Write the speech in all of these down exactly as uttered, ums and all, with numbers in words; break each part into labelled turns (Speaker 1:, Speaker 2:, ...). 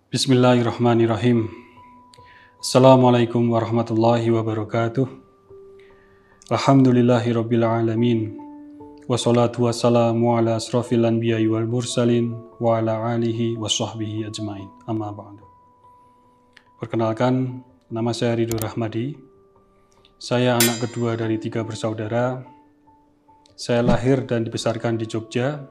Speaker 1: Bismillahirrahmanirrahim. Assalamualaikum warahmatullahi wabarakatuh. Alhamdulillahirabbil alamin. Wassalatu wassalamu ala asrofil anbiya'i wal mursalin wa ala alihi wa sahbihi ajmain. Amma ba'du. Perkenalkan, nama saya Ridho Rahmadi. Saya anak kedua dari tiga bersaudara. Saya lahir dan dibesarkan di Jogja.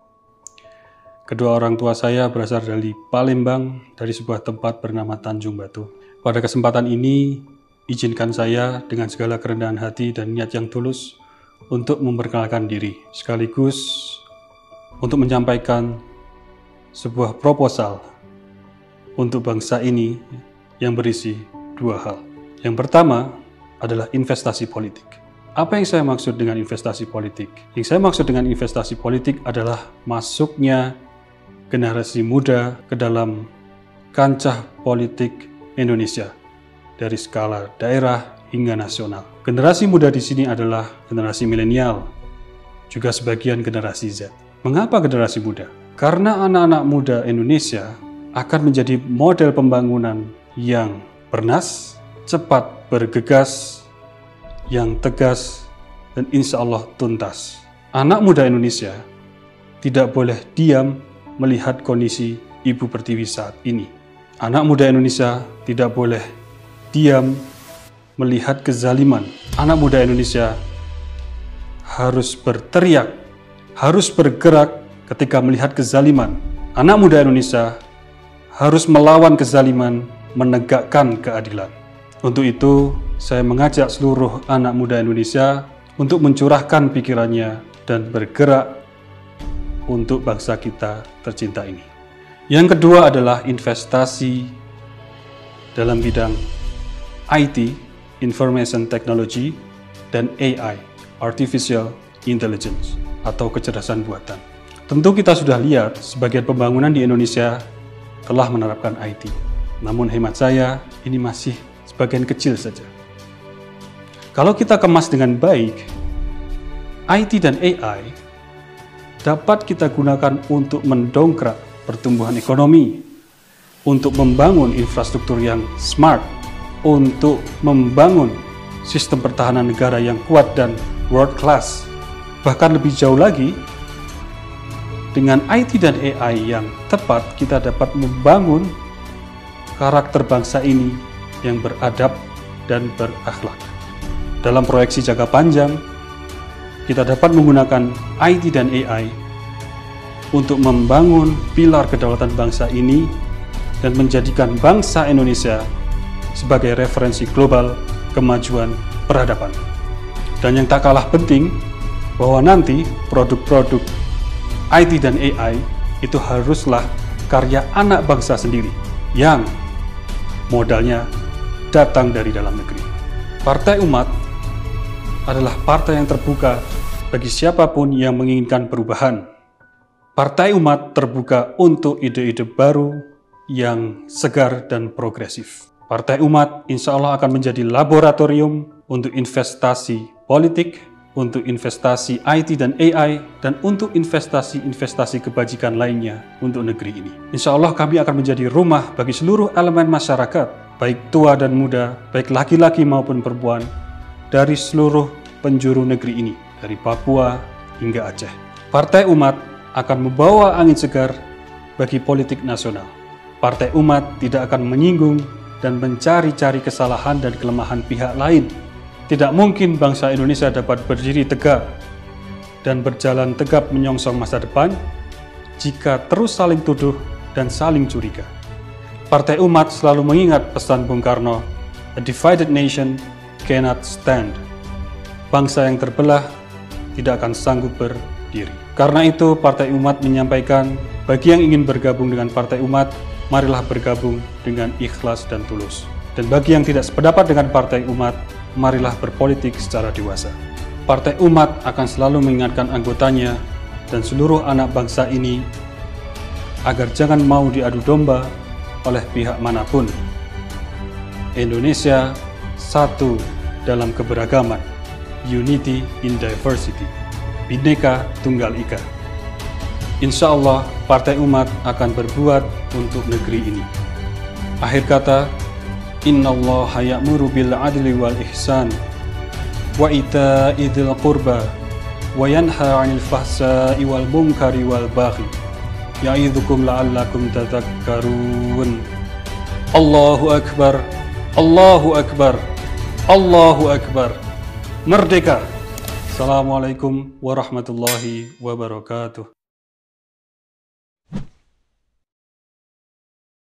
Speaker 1: Kedua orang tua saya berasal dari Palembang, dari sebuah tempat bernama Tanjung Batu. Pada kesempatan ini, izinkan saya dengan segala kerendahan hati dan niat yang tulus untuk memperkenalkan diri, sekaligus untuk menyampaikan sebuah proposal untuk bangsa ini yang berisi dua hal. Yang pertama adalah investasi politik. Apa yang saya maksud dengan investasi politik? Yang saya maksud dengan investasi politik adalah masuknya generasi muda ke dalam kancah politik Indonesia dari skala daerah hingga nasional. Generasi muda di sini adalah generasi milenial, juga sebagian generasi Z. Mengapa generasi muda? Karena anak-anak muda Indonesia akan menjadi model pembangunan yang bernas, cepat bergegas, yang tegas, dan insya Allah tuntas. Anak muda Indonesia tidak boleh diam melihat kondisi Ibu Pertiwi saat ini. Anak muda Indonesia tidak boleh diam melihat kezaliman. Anak muda Indonesia harus berteriak, harus bergerak ketika melihat kezaliman. Anak muda Indonesia harus melawan kezaliman, menegakkan keadilan. Untuk itu, saya mengajak seluruh anak muda Indonesia untuk mencurahkan pikirannya dan bergerak untuk bangsa kita tercinta ini. Yang kedua adalah investasi dalam bidang I T, Information Technology, dan A I, Artificial Intelligence, atau kecerdasan buatan. Tentu kita sudah lihat sebagian pembangunan di Indonesia telah menerapkan I T. Namun hemat saya, ini masih sebagian kecil saja. Kalau kita kemas dengan baik, I T dan A I dapat kita gunakan untuk mendongkrak pertumbuhan ekonomi, untuk membangun infrastruktur yang smart, untuk membangun sistem pertahanan negara yang kuat dan world class. Bahkan lebih jauh lagi, dengan I T dan A I yang tepat, kita dapat membangun karakter bangsa ini yang beradab dan berakhlak. Dalam proyeksi jangka panjang, kita dapat menggunakan I T dan A I untuk membangun pilar kedaulatan bangsa ini dan menjadikan bangsa Indonesia sebagai referensi global kemajuan peradaban. Dan yang tak kalah penting, bahwa nanti produk-produk I T dan A I itu haruslah karya anak bangsa sendiri yang modalnya datang dari dalam negeri. Partai Umat adalah partai yang terbuka bagi siapapun yang menginginkan perubahan. Partai Umat terbuka untuk ide-ide baru yang segar dan progresif. Partai Umat insya Allah akan menjadi laboratorium untuk investasi politik, untuk investasi I T dan A I, dan untuk investasi-investasi kebajikan lainnya untuk negeri ini. Insya Allah kami akan menjadi rumah bagi seluruh elemen masyarakat, baik tua dan muda, baik laki-laki maupun perempuan, dari seluruh penjuru negeri ini, dari Papua hingga Aceh. Partai Umat akan membawa angin segar bagi politik nasional. Partai Umat tidak akan menyinggung dan mencari-cari kesalahan dan kelemahan pihak lain. Tidak mungkin bangsa Indonesia dapat berdiri tegak dan berjalan tegap menyongsong masa depan jika terus saling tuduh dan saling curiga. Partai Umat selalu mengingat pesan Bung Karno, "A divided nation cannot stand." Bangsa yang terbelah tidak akan sanggup berdiri. Karena itu, Partai Umat menyampaikan, bagi yang ingin bergabung dengan Partai Umat, marilah bergabung dengan ikhlas dan tulus. Dan bagi yang tidak sependapat dengan Partai Umat, marilah berpolitik secara dewasa. Partai Umat akan selalu mengingatkan anggotanya dan seluruh anak bangsa ini agar jangan mau diadu domba oleh pihak manapun. Indonesia satu dalam keberagaman, unity in diversity, Bhinneka Tunggal Ika. Insya Allah Partai Umat akan berbuat untuk negeri ini. Akhir kata, innallaha ya'muru bil adli wal ihsan wa ita'i dzil qurba wa yanha 'anil fahsya'i wal munkari wal baghi ya'idzukum la'allakum tadhakkarun. Allahu akbar, Allahu akbar, Allahu akbar. Merdeka. Assalamualaikum warahmatullahi wabarakatuh.